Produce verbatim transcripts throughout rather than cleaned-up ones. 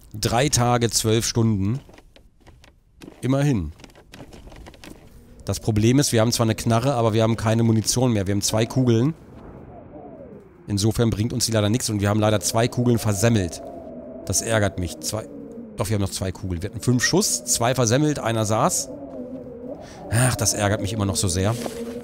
Drei Tage, zwölf Stunden. Immerhin. Das Problem ist, wir haben zwar eine Knarre, aber wir haben keine Munition mehr. Wir haben zwei Kugeln. Insofern bringt uns die leider nichts und wir haben leider zwei Kugeln versemmelt. Das ärgert mich. Zwei. Doch, wir haben noch zwei Kugeln. Wir hatten fünf Schuss, zwei versemmelt, einer saß. Ach, das ärgert mich immer noch so sehr.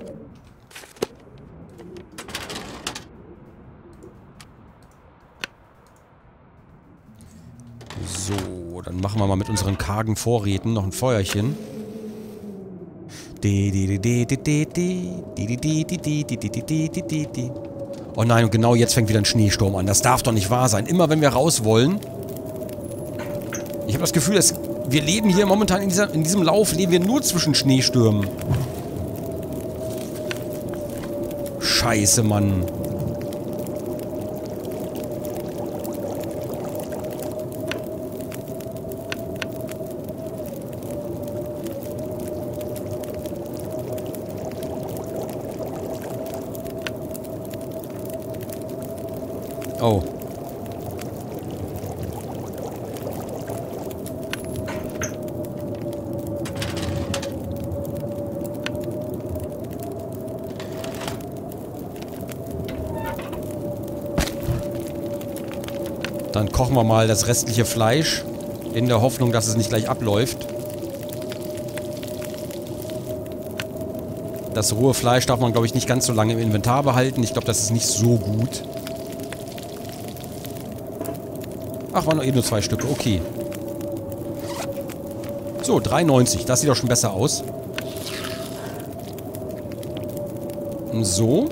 So, dann machen wir mal mit unseren kargen Vorräten noch ein Feuerchen. Oh nein, und genau jetzt fängt wieder ein Schneesturm an. Das darf doch nicht wahr sein. Immer wenn wir raus wollen. Ich habe das Gefühl, dass wir leben hier momentan in, dieser, in diesem Lauf, leben wir nur zwischen Schneestürmen. Scheiße, Mann. Oh. Dann kochen wir mal das restliche Fleisch, in der Hoffnung, dass es nicht gleich abläuft. Das rohe Fleisch darf man, glaube ich, nicht ganz so lange im Inventar behalten. Ich glaube, das ist nicht so gut. Ach, waren noch eben nur zwei Stücke. Okay. So, drei neunzig. Das sieht doch schon besser aus. So.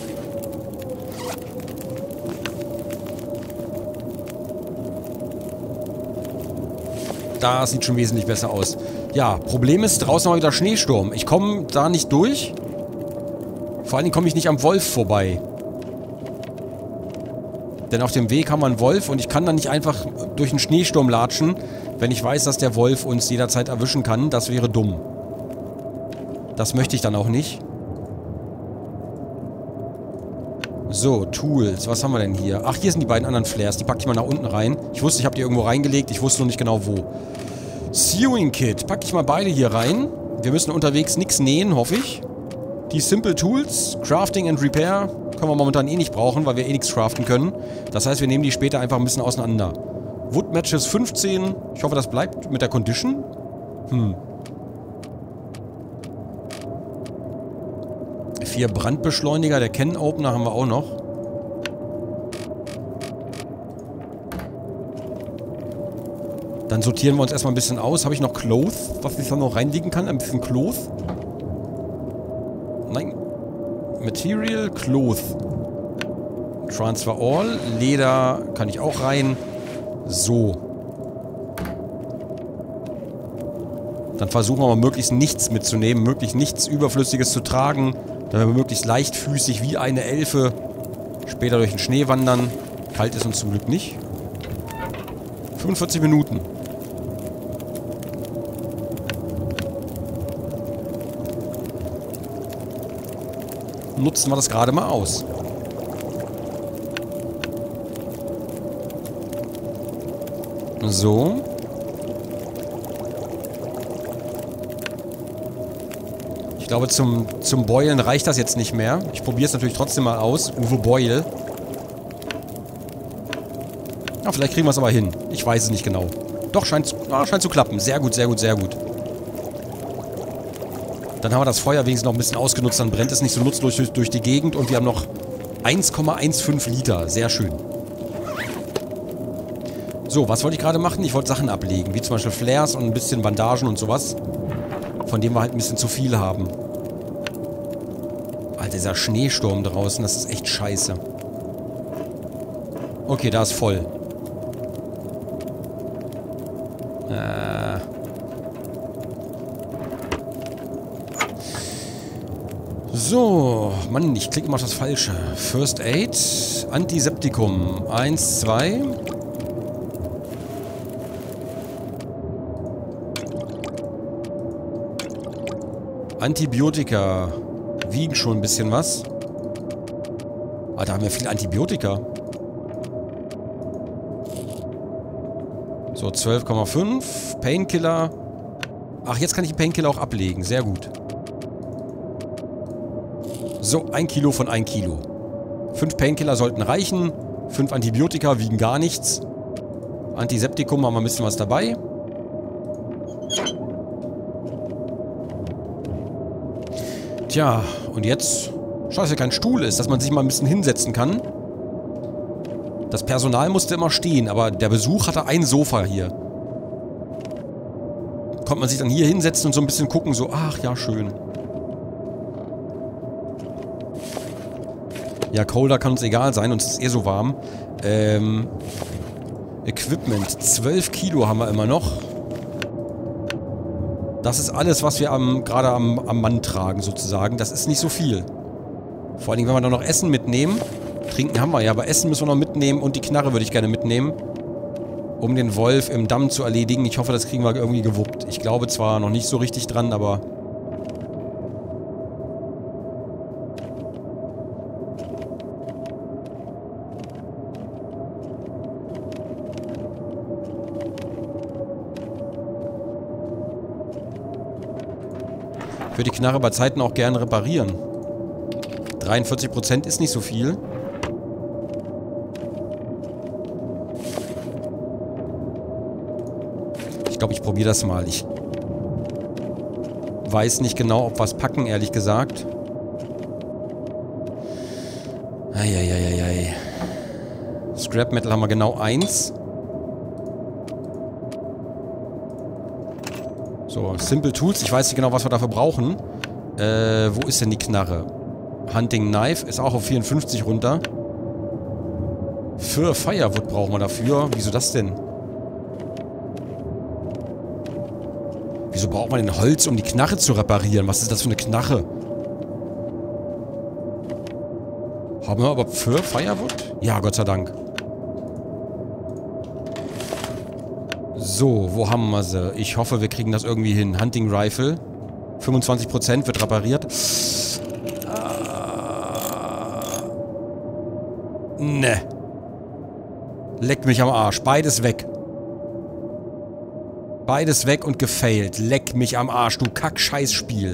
Das sieht schon wesentlich besser aus. Ja, Problem ist, draußen haben wir wieder Schneesturm. Ich komme da nicht durch. Vor allen Dingen komme ich nicht am Wolf vorbei. Denn auf dem Weg haben wir einen Wolf und ich kann dann nicht einfach durch einen Schneesturm latschen, wenn ich weiß, dass der Wolf uns jederzeit erwischen kann. Das wäre dumm. Das möchte ich dann auch nicht. So, Tools. Was haben wir denn hier? Ach, hier sind die beiden anderen Flares. Die packe ich mal nach unten rein. Ich wusste, ich habe die irgendwo reingelegt. Ich wusste noch nicht genau wo. Sewing Kit. Packe ich mal beide hier rein. Wir müssen unterwegs nichts nähen, hoffe ich. Die Simple Tools. Crafting and Repair. Können wir momentan eh nicht brauchen, weil wir eh nichts craften können. Das heißt, wir nehmen die später einfach ein bisschen auseinander. Wood Matches fünfzehn. Ich hoffe, das bleibt mit der Condition. Hm. Vier Brandbeschleuniger. Der Can Opener haben wir auch noch. Dann sortieren wir uns erstmal ein bisschen aus. Habe ich noch Cloth, was ich da noch reinlegen kann? Ein bisschen Cloth. Nein. Material, Cloth. Transfer All. Leder kann ich auch rein. So. Dann versuchen wir mal möglichst nichts mitzunehmen. Möglichst nichts Überflüssiges zu tragen. Dann wir möglichst leichtfüßig wie eine Elfe später durch den Schnee wandern. Kalt ist uns zum Glück nicht. fünfundvierzig Minuten. Nutzen wir das gerade mal aus. So. Ich glaube, zum, zum Boilen reicht das jetzt nicht mehr. Ich probiere es natürlich trotzdem mal aus. Uwe Boil. Ja, vielleicht kriegen wir es aber hin. Ich weiß es nicht genau. Doch, scheint, ah, scheint zu klappen. Sehr gut, sehr gut, sehr gut. Dann haben wir das Feuer wenigstens noch ein bisschen ausgenutzt. Dann brennt es nicht so nutzlos durch, durch die Gegend. Und wir haben noch eins Komma fünfzehn Liter. Sehr schön. So, was wollte ich gerade machen? Ich wollte Sachen ablegen. Wie zum Beispiel Flares und ein bisschen Bandagen und sowas. Von dem wir halt ein bisschen zu viel haben. Alter, dieser Schneesturm draußen. Das ist echt scheiße. Okay, da ist voll. Äh... So, Mann, ich klicke mal auf das Falsche. First Aid, Antiseptikum. Eins, zwei. Antibiotika. Wiegen schon ein bisschen was. Ah, da haben wir viel Antibiotika. So, zwölf Komma fünf. Painkiller. Ach, jetzt kann ich den Painkiller auch ablegen. Sehr gut. So, ein Kilo von ein Kilo. Fünf Painkiller sollten reichen. Fünf Antibiotika wiegen gar nichts. Antiseptikum haben wir ein bisschen was dabei. Tja, und jetzt... Scheiße, kein Stuhl ist, dass man sich mal ein bisschen hinsetzen kann. Das Personal musste immer stehen, aber der Besuch hatte ein Sofa hier. Konnte man sich dann hier hinsetzen und so ein bisschen gucken, so, ach ja, schön. Ja, Colder kann uns egal sein, uns ist eh so warm. Ähm, Equipment, zwölf Kilo haben wir immer noch. Das ist alles, was wir am, gerade am, am Mann tragen, sozusagen. Das ist nicht so viel. Vor allem, wenn wir dann noch Essen mitnehmen. Trinken haben wir ja, aber Essen müssen wir noch mitnehmen und die Knarre würde ich gerne mitnehmen. Um den Wolf im Damm zu erledigen. Ich hoffe, das kriegen wir irgendwie gewuppt. Ich glaube zwar noch nicht so richtig dran, aber... Ich würde die Knarre bei Zeiten auch gerne reparieren. dreiundvierzig Prozent ist nicht so viel. Ich glaube, ich probiere das mal. Ich weiß nicht genau, ob wir es packen, ehrlich gesagt. Eieieiei. Scrap Metal haben wir genau eins. So, Simple Tools. Ich weiß nicht genau, was wir dafür brauchen. Äh, wo ist denn die Knarre? Hunting Knife ist auch auf vierundfünfzig runter. Für Firewood brauchen wir dafür. Wieso das denn? Wieso braucht man denn Holz, um die Knarre zu reparieren? Was ist das für eine Knarre? Haben wir aber für Firewood? Ja, Gott sei Dank. So, wo haben wir sie? Ich hoffe, wir kriegen das irgendwie hin. Hunting Rifle. fünfundzwanzig Prozent wird repariert. Ne. Leck mich am Arsch. Beides weg. Beides weg und gefailt. Leck mich am Arsch, du Kack-Scheiß-Spiel.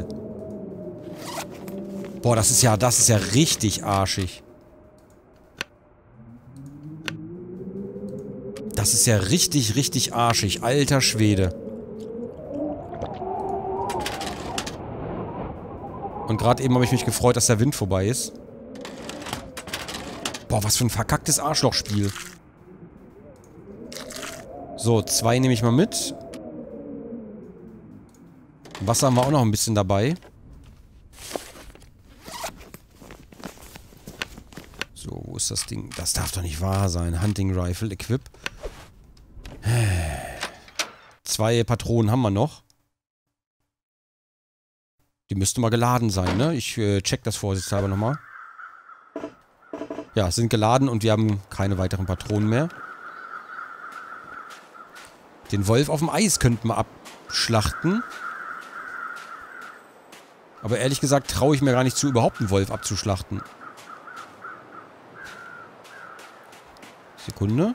Boah, das ist ja, das ist ja richtig arschig. Das ist ja richtig, richtig arschig. Alter Schwede. Und gerade eben habe ich mich gefreut, dass der Wind vorbei ist. Boah, was für ein verkacktes Arschlochspiel. So, zwei nehme ich mal mit. Wasser haben wir auch noch ein bisschen dabei. So, wo ist das Ding? Das darf doch nicht wahr sein. Hunting Rifle, Equip. Zwei Patronen haben wir noch. Die müssten mal geladen sein, ne? Ich äh, check das vorsichtshalber nochmal. Ja, sind geladen und wir haben keine weiteren Patronen mehr. Den Wolf auf dem Eis könnten wir abschlachten. Aber ehrlich gesagt traue ich mir gar nicht zu, überhaupt einen Wolf abzuschlachten. Sekunde.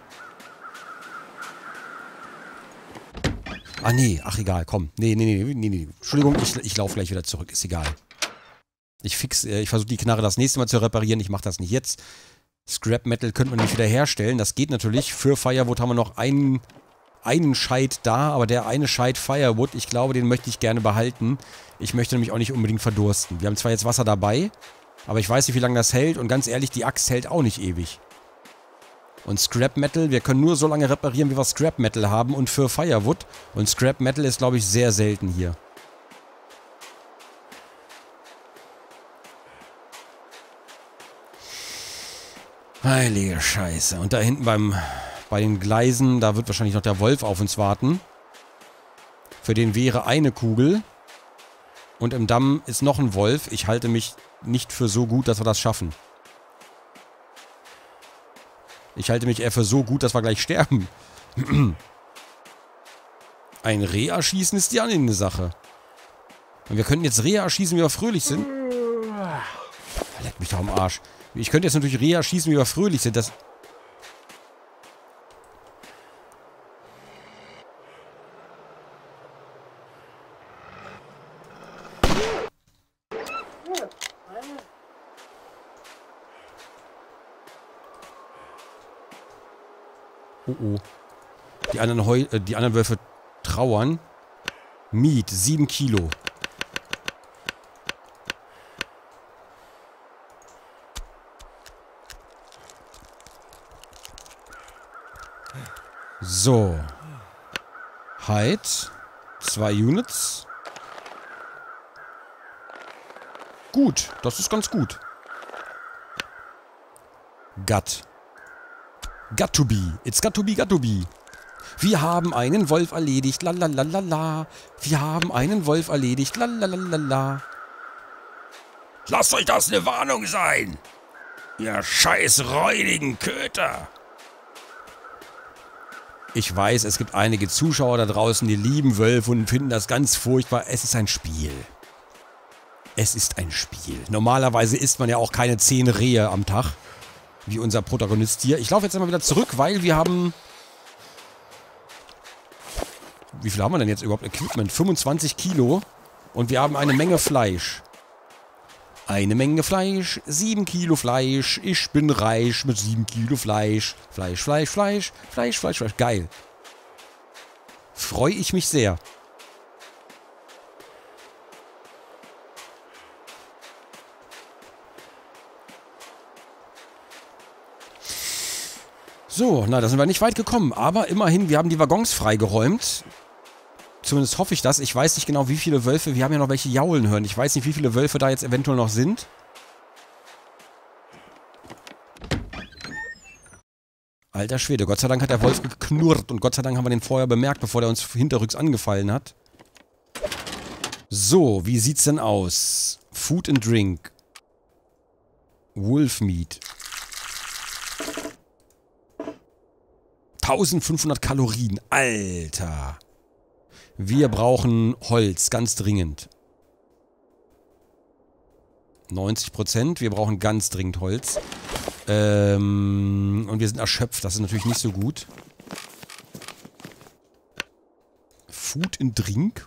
Ah, nee. Ach, egal. Komm. Nee, nee, nee, nee, nee. Entschuldigung, ich, ich laufe gleich wieder zurück. Ist egal. Ich fix, äh, ich versuche die Knarre das nächste Mal zu reparieren. Ich mache das nicht jetzt. Scrap Metal könnte man nicht wieder herstellen. Das geht natürlich. Für Firewood haben wir noch einen, einen Scheit da. Aber der eine Scheit Firewood, ich glaube, den möchte ich gerne behalten. Ich möchte nämlich auch nicht unbedingt verdursten. Wir haben zwar jetzt Wasser dabei, aber ich weiß nicht, wie lange das hält. Und ganz ehrlich, die Axt hält auch nicht ewig. Und Scrap Metal, wir können nur so lange reparieren, wie wir Scrap Metal haben und für Firewood. Und Scrap Metal ist, glaube ich, sehr selten hier. Heilige Scheiße. Und da hinten beim, bei den Gleisen, da wird wahrscheinlich noch der Wolf auf uns warten. Für den wäre eine Kugel. Und im Damm ist noch ein Wolf. Ich halte mich nicht für so gut, dass wir das schaffen. Ich halte mich eher für so gut, dass wir gleich sterben. Ein Reh erschießen ist die andere Sache. Und wir könnten jetzt Rehe erschießen, wie wir fröhlich sind. Leck mich doch am Arsch. Ich könnte jetzt natürlich Rehe erschießen, wie wir fröhlich sind. Das... Oh oh. Die anderen, Heu äh, die anderen Wölfe trauern. Meat, sieben Kilo. So. Hide. Zwei Units. Gut, das ist ganz gut. Got. Got to be. It's got to be, got to be. Wir haben einen Wolf erledigt. Lalalala. Wir haben einen Wolf erledigt. Lalalala. Lasst euch das eine Warnung sein. Ihr scheiß räudigen Köter. Ich weiß, es gibt einige Zuschauer da draußen, die lieben Wölfe und finden das ganz furchtbar. Es ist ein Spiel. Es ist ein Spiel. Normalerweise isst man ja auch keine zehn Rehe am Tag. Wie unser Protagonist hier. Ich laufe jetzt einmal wieder zurück, weil wir haben... Wie viel haben wir denn jetzt überhaupt? Equipment. fünfundzwanzig Kilo. Und wir haben eine Menge Fleisch. Eine Menge Fleisch. sieben Kilo Fleisch. Ich bin reich mit sieben Kilo Fleisch. Fleisch, Fleisch, Fleisch. Fleisch, Fleisch, Fleisch. Geil. Freue ich mich sehr. So, na, da sind wir nicht weit gekommen. Aber immerhin, wir haben die Waggons freigeräumt. Zumindest hoffe ich das. Ich weiß nicht genau, wie viele Wölfe... Wir haben ja noch welche jaulen hören. Ich weiß nicht, wie viele Wölfe da jetzt eventuell noch sind. Alter Schwede, Gott sei Dank hat der Wolf geknurrt. Und Gott sei Dank haben wir den vorher bemerkt, bevor der uns hinterrücks angefallen hat. So, wie sieht's denn aus? Food and Drink. Wolf Meat. eintausendfünfhundert Kalorien. Alter. Wir brauchen Holz, ganz dringend. neunzig Prozent. Wir brauchen ganz dringend Holz. Ähm, und wir sind erschöpft. Das ist natürlich nicht so gut. Food and Drink.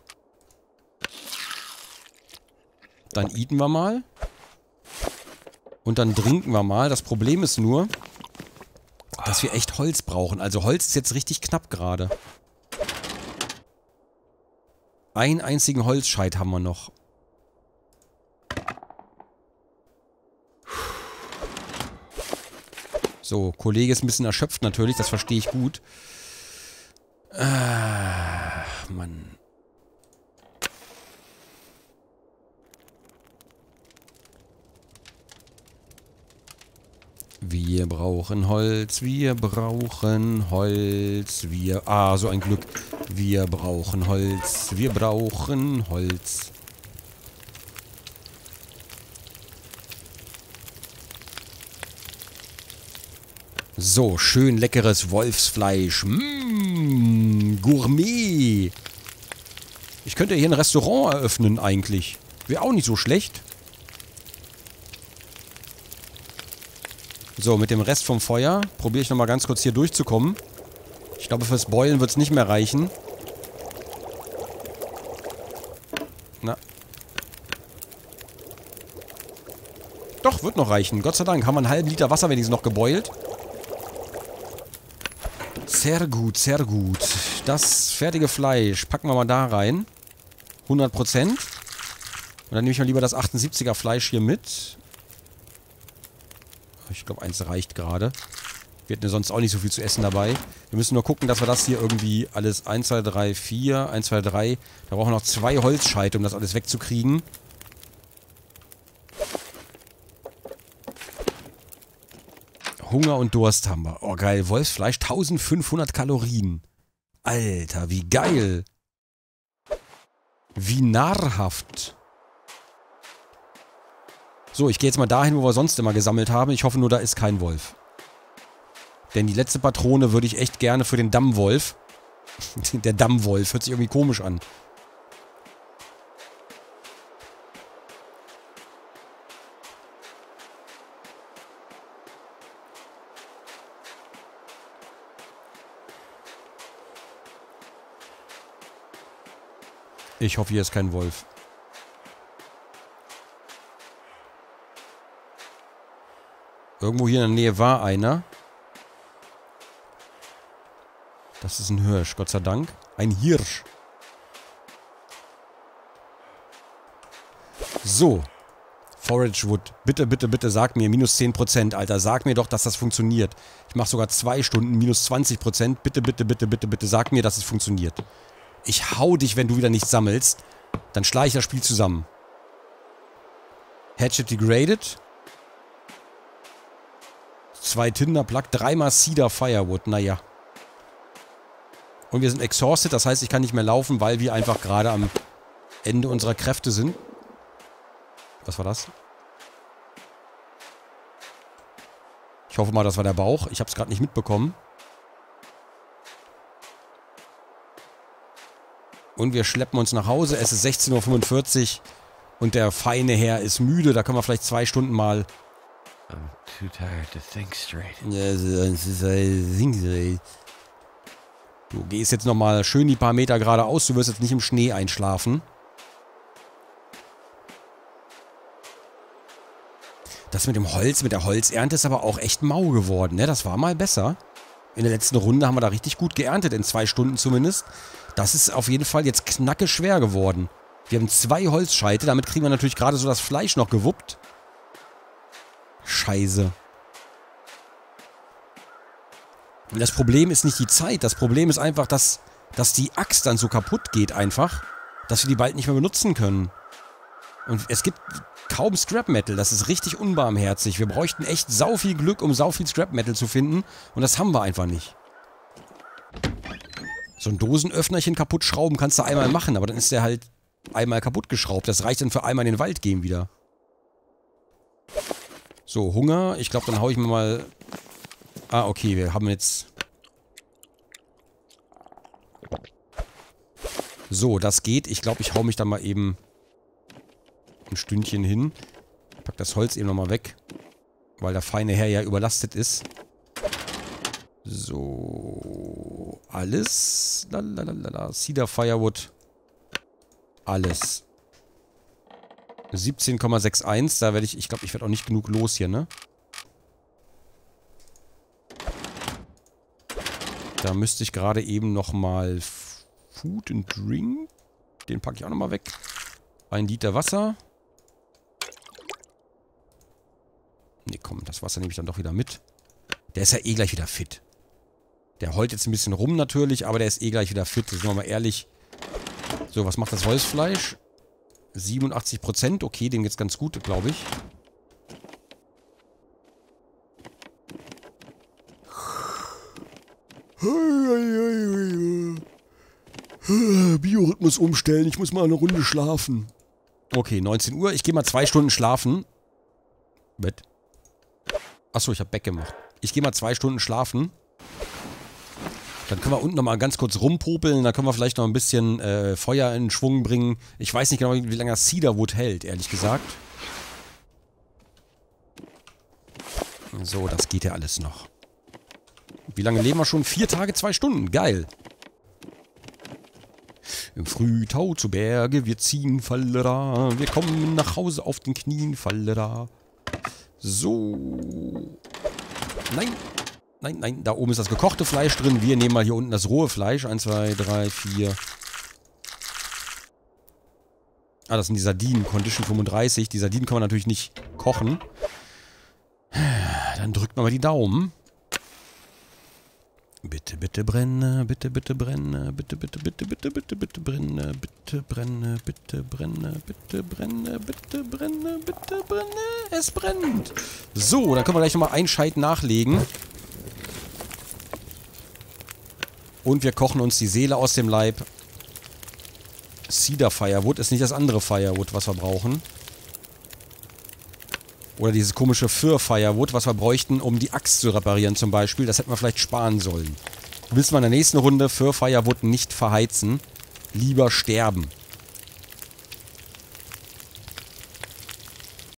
Dann eaten wir mal. Und dann trinken wir mal. Das Problem ist nur, dass wir echt Holz brauchen. Also Holz ist jetzt richtig knapp gerade. Einen einzigen Holzscheit haben wir noch. So, Kollege ist ein bisschen erschöpft natürlich, das verstehe ich gut. Ah, Mann. Wir brauchen Holz, wir brauchen Holz, wir... Ah, so ein Glück. Wir brauchen Holz, wir brauchen Holz. So, schön leckeres Wolfsfleisch. Mmh, Gourmet. Ich könnte hier ein Restaurant eröffnen eigentlich. Wäre auch nicht so schlecht. So, mit dem Rest vom Feuer probiere ich nochmal ganz kurz hier durchzukommen. Ich glaube, fürs Beulen wird es nicht mehr reichen. Na. Doch, wird noch reichen. Gott sei Dank haben wir einen halben Liter Wasser wenigstens noch gebeult. Sehr gut, sehr gut. Das fertige Fleisch packen wir mal da rein. hundert Prozent. Und dann nehme ich mal lieber das achtundsiebziger Fleisch hier mit. Ich glaube, eins reicht gerade. Wir hätten ja sonst auch nicht so viel zu essen dabei. Wir müssen nur gucken, dass wir das hier irgendwie alles eins, zwei, drei, vier, eins, zwei, drei. Da brauchen wir noch zwei Holzscheite, um das alles wegzukriegen. Hunger und Durst haben wir. Oh geil, Wolfsfleisch, eintausendfünfhundert Kalorien. Alter, wie geil. Wie nahrhaft. So, ich gehe jetzt mal dahin, wo wir sonst immer gesammelt haben. Ich hoffe nur, da ist kein Wolf. Denn die letzte Patrone würde ich echt gerne für den Dammwolf. Der Dammwolf hört sich irgendwie komisch an. Ich hoffe, hier ist kein Wolf. Irgendwo hier in der Nähe war einer. Das ist ein Hirsch, Gott sei Dank. Ein Hirsch. So. Forage Wood. Bitte, bitte, bitte sag mir, minus zehn Prozent, Alter. Sag mir doch, dass das funktioniert. Ich mache sogar zwei Stunden, minus zwanzig Prozent. Bitte, bitte, bitte, bitte, bitte sag mir, dass es funktioniert. Ich hau dich, wenn du wieder nichts sammelst. Dann schlage ich das Spiel zusammen. Hatchet degraded. Zwei Tinder Plug, dreimal Cedar Firewood. Naja. Und wir sind exhausted, das heißt, ich kann nicht mehr laufen, weil wir einfach gerade am Ende unserer Kräfte sind. Was war das? Ich hoffe mal, das war der Bauch. Ich habe es gerade nicht mitbekommen. Und wir schleppen uns nach Hause. Es ist sechzehn Uhr fünfundvierzig. Und der feine Herr ist müde. Da können wir vielleicht zwei Stunden mal... I'm too tired to think straight. Du gehst jetzt nochmal schön die paar Meter geradeaus. Du wirst jetzt nicht im Schnee einschlafen. Das mit dem Holz, mit der Holzernte ist aber auch echt mau geworden, ne? Das war mal besser. In der letzten Runde haben wir da richtig gut geerntet, in zwei Stunden zumindest. Das ist auf jeden Fall jetzt knacke schwer geworden. Wir haben zwei Holzscheite, damit kriegen wir natürlich gerade so das Fleisch noch gewuppt. Scheiße. Und das Problem ist nicht die Zeit, das Problem ist einfach, dass, dass die Axt dann so kaputt geht einfach, dass wir die bald nicht mehr benutzen können. Und es gibt kaum Scrap Metal, das ist richtig unbarmherzig. Wir bräuchten echt sau viel Glück, um sau viel Scrap Metal zu finden. Und das haben wir einfach nicht. So ein Dosenöffnerchen kaputt schrauben kannst du einmal machen, aber dann ist der halt einmal kaputt geschraubt. Das reicht dann für einmal in den Wald gehen wieder. So, Hunger. Ich glaube, dann hau ich mir mal... Ah, okay, wir haben jetzt... So, das geht. Ich glaube, ich hau mich da mal eben ein Stündchen hin. Pack das Holz eben nochmal weg. Weil der feine Herr ja überlastet ist. So. Alles. Lalalala. Cedar Firewood. Alles. siebzehn Komma einundsechzig. Da werde ich... Ich glaube, ich werde auch nicht genug los hier, ne? Da müsste ich gerade eben nochmal Food and Drink. Den packe ich auch nochmal weg. Ein Liter Wasser. Ne, komm, das Wasser nehme ich dann doch wieder mit. Der ist ja eh gleich wieder fit. Der heult jetzt ein bisschen rum natürlich, aber der ist eh gleich wieder fit. Sind wir mal ehrlich. So, was macht das Holzfleisch? siebenundachtzig Prozent. Okay, dem geht's ganz gut, glaube ich. Biorhythmus umstellen. Ich muss mal eine Runde schlafen. Okay, neunzehn Uhr. Ich gehe mal zwei Stunden schlafen. Bett. Achso, ich habe Back gemacht. Ich gehe mal zwei Stunden schlafen. Dann können wir unten nochmal ganz kurz rumpopeln. Dann können wir vielleicht noch ein bisschen äh, Feuer in Schwung bringen. Ich weiß nicht genau, wie lange das Cedarwood hält, ehrlich gesagt. So, das geht ja alles noch. Wie lange leben wir schon? Vier Tage, zwei Stunden. Geil. Im Frühtau zu Berge, wir ziehen, Fallera. Wir kommen nach Hause auf den Knien, Fallera. So. Nein. Nein, nein, da oben ist das gekochte Fleisch drin. Wir nehmen mal hier unten das rohe Fleisch. Eins, zwei, drei, vier. Ah, das sind die Sardinen. Condition fünfunddreißig. Die Sardinen kann man natürlich nicht kochen. Dann drückt man mal die Daumen. Bitte, bitte brenne, bitte, bitte brenne, bitte, bitte, bitte, bitte, bitte, bitte brenne, bitte brenne, bitte brenne, bitte brenne, bitte brenne, bitte brenne, es brennt. So, dann können wir gleich nochmal einen Scheit nachlegen. Und wir kochen uns die Seele aus dem Leib. Cedar Firewood ist nicht das andere Firewood, was wir brauchen. Oder dieses komische Fir Firewood, was wir bräuchten, um die Axt zu reparieren zum Beispiel. Das hätten wir vielleicht sparen sollen. Wissen wir in der nächsten Runde, Fir Firewood nicht verheizen. Lieber sterben.